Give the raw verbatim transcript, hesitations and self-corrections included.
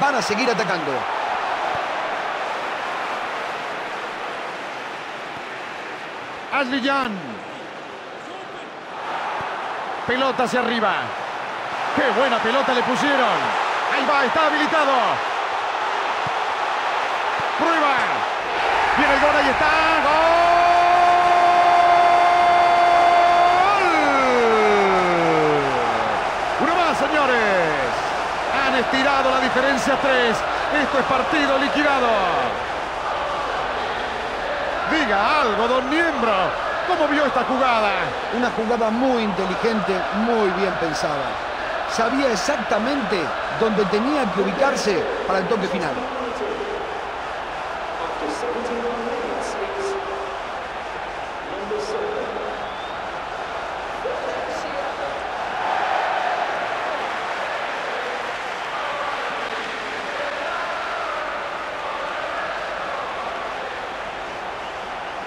van a seguir atacando. Ashley Young. Pelota hacia arriba. ¡Qué buena pelota le pusieron! Ahí va, está habilitado. Prueba. Viene el gol, ahí está. ¡Gol! Uno más, señores. Han estirado la diferencia a tres. Esto es partido liquidado. Diga algo, don Niembro. ¿Cómo vio esta jugada? Una jugada muy inteligente, muy bien pensada. Sabía exactamente dónde tenía que ubicarse para el toque final.